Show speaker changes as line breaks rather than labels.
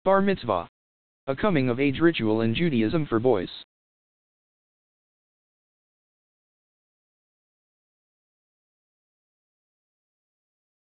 Bar mitzvah. A coming-of-age ritual in Judaism for boys.